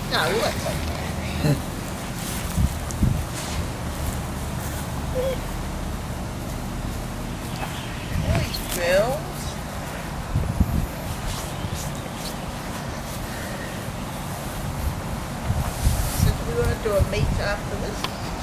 No, that's okay. These bills. So do we want to do a meet after this?